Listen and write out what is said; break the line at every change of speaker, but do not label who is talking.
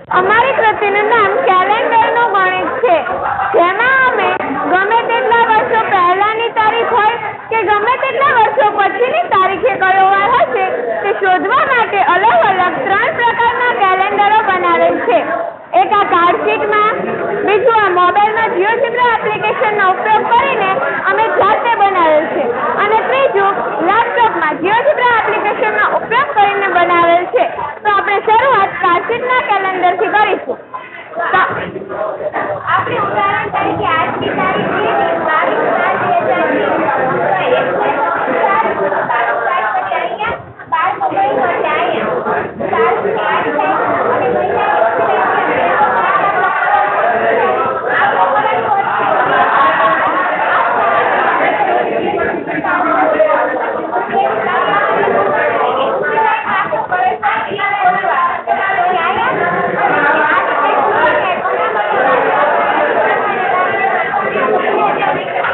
અમારી કૃતિનું નામ કેલેન્ડરનું ગણિત છે, જેમાં અમે ગમે તેટલા વર્ષો પહેલાની તારીખ હોય કે ગમે તેટલા વર્ષો પછીની તારીખે કયો વાર હશે તે શોધવા માટે અલગ અલગ 3 પ્રકારના કેલેન્ડરો બનાવેલ છે. એક આ કાર્ડશીટમાં, બીજું આ મોબાઈલમાં જીઓજીબ્રા એપ્લિકેશનનો ઉપયોગ કરીને અમે જાતે બનાવેલ છે, અને ત્રીજું લેપટોપમાં જીઓજીબ્રા એપ્લિકેશનનો ઉપયોગ કરીને બનાવેલ છે. તો આપણે શરૂઆત કાર્ડશીટના કેલેન્ડરથી કરીશું. આપણે ઉદાહરણ તરીકે આજની તારીખ 22